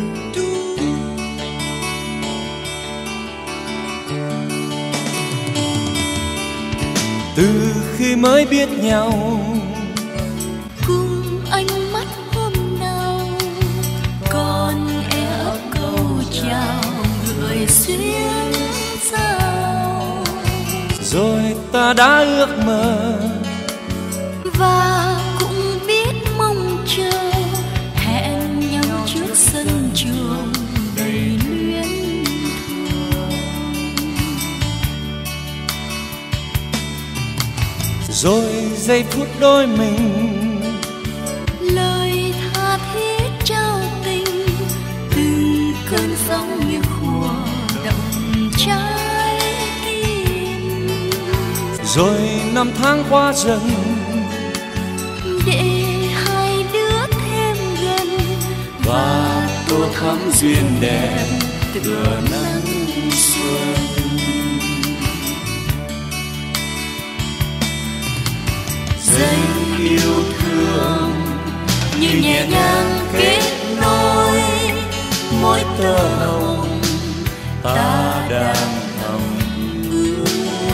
Từ khi mới biết nhau, cùng ánh mắt hôm nào còn e ấp câu chào người xuyên sao. rồi ta đã ước mơ và cũng biết mong chờ hẹn nhau trước sân trường đầy luyến thương. rồi giây phút đôi mình Lời tha thiết trao tình, từng cơn sóng như khua động trái tim. rồi năm tháng qua dần Để hai đứa thêm gần và tô thắm duyên đẹp tựa nắng xuân. giây Yêu thương như nhẹ nhàng kết nối môi tơ hồng ta đang thầm ước.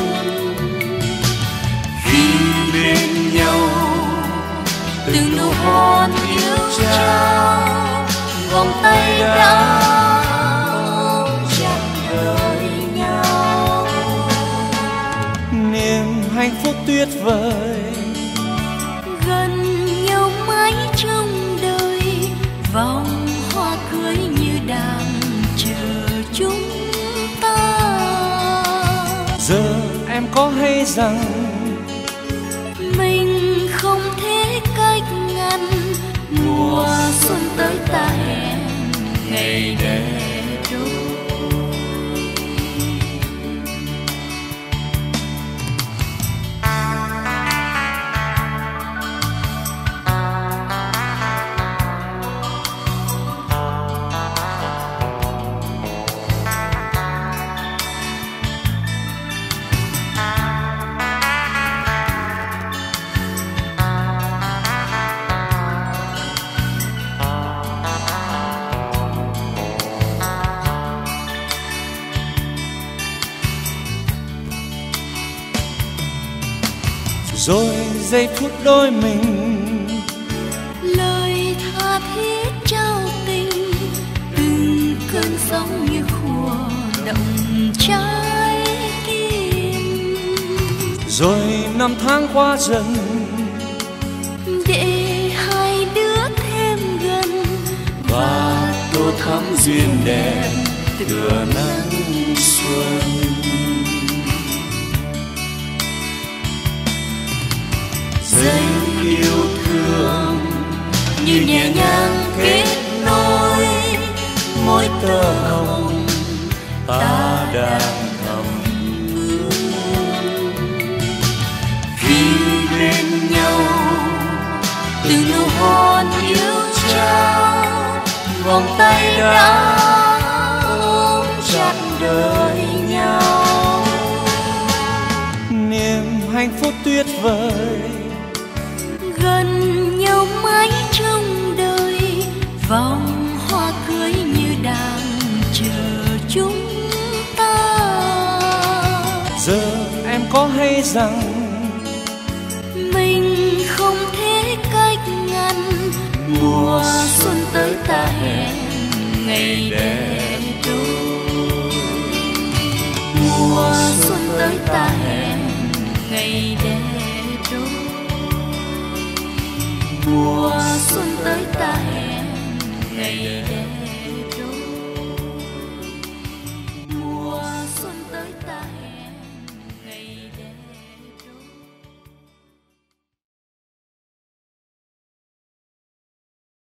Khi bên nhau từng nụ hôn yêu trao, vòng tay đã ôm chặt đời nhau. niềm hạnh phúc tuyệt vời Gần nhau mãi trong đời, vòng hoa cưới như đang chờ chúng ta. giờ em có hay rằng Mình không thể cách ngăn, mùa xuân tới ta hẹn ngày đẹp đôi. rồi giây phút đôi mình Lời tha thiết trao tình, từng cơn sóng như khua động trái tim. rồi năm tháng qua dần Để hai đứa thêm gần và tô thắm duyên đẹp tựa nắng xuân. giây Yêu thương như nhẹ nhàng kết nối môi tơ hồng ta đang thầm ước. Khi bên nhau từng nụ hôn yêu trao, vòng tay đã ôm chặt đời nhau. niềm hạnh phúc tuyệt vời Gần nhau mãi trong đời, vòng hoa cưới như đang chờ chúng ta. giờ em có hay rằng Mình không thể cách ngăn, mùa xuân tới ta hẹn ngày đẹp đôi. Mùa xuân tới ta hẹn ngày đẹp đôi. Mùa xuân tới ta hẹn ngày đẹp.